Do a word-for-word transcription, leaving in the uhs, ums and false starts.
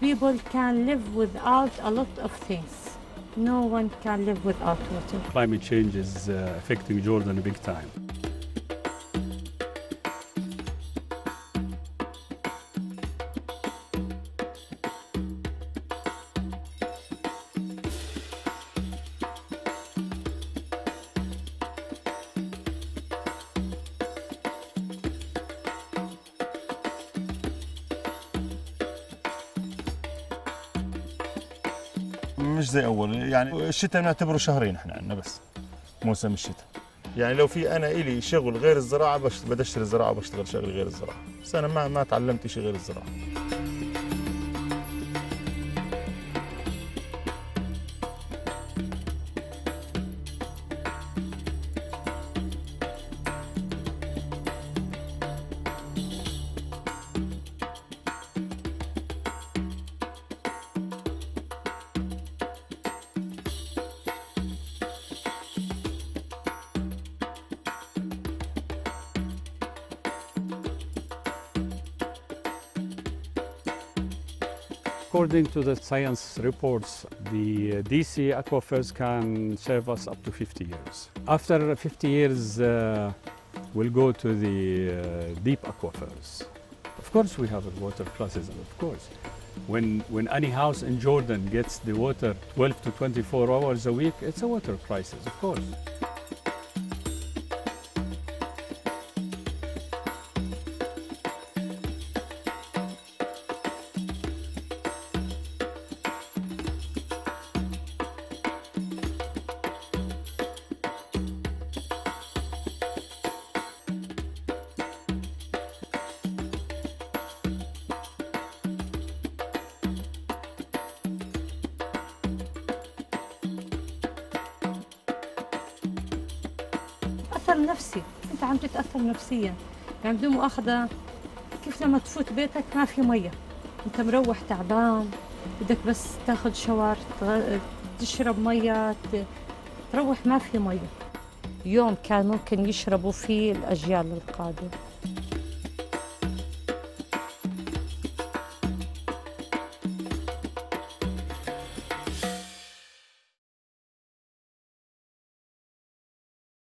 people can live without a lot of things. No one can live without water. Climate change is uh, affecting Jordan big time. مش زي اول، يعني الشتاء نعتبره شهرين احنا عندنا بس موسم الشتاء. يعني لو في انا الي شغل غير الزراعه بدي اشتري الزراعه وبشتغل شغل غير الزراعه، بس انا ما ما تعلمت شيء غير الزراعه. According to the science reports, the D C aquifers can serve us up to fifty years. After fifty years, uh, we'll go to the uh, deep aquifers. Of course, we have a water crisis, of course. When, when any house in Jordan gets the water twelve to twenty-four hours a week, it's a water crisis, of course. أثر نفسي، أنت عم تتأثر نفسياً، يعني بدون مؤاخذة كيف لما تفوت بيتك ما في مية، أنت مروح تعبان، بدك بس تاخذ شاور، تشرب مية، تروح ما في مية. يوم كان ممكن يشربوا فيه الأجيال القادمة.